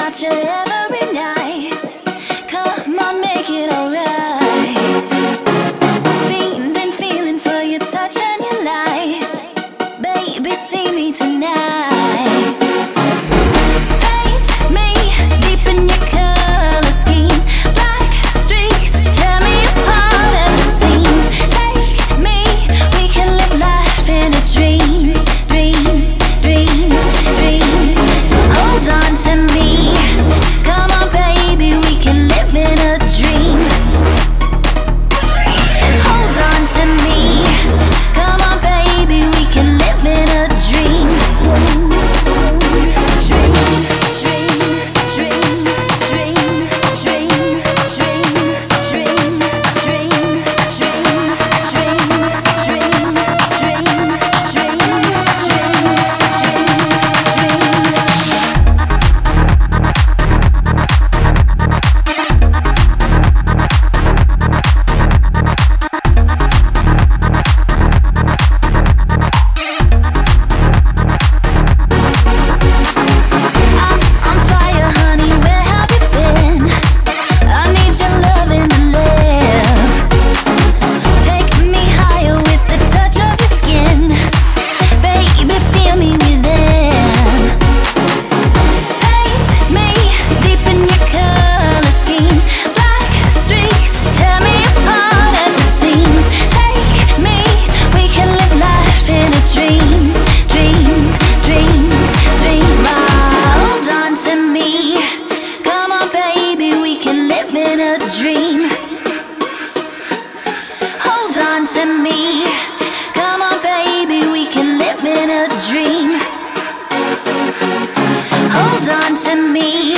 watch you every night. Come on, make it alright. Feeling, feeling for your touch and your light. Baby, see me tonight. Paint me deep in your color scheme. Black streaks tear me apart at the seams. Take me, we can live life in a dream. Dream, dream, dream. Hold on to me. Come on, baby, we can live in a dream. Hold on to me. Come on, baby, we can live in a dream. Dream. Hold on to me. Come on, baby, we can live in a dream. Hold on to me.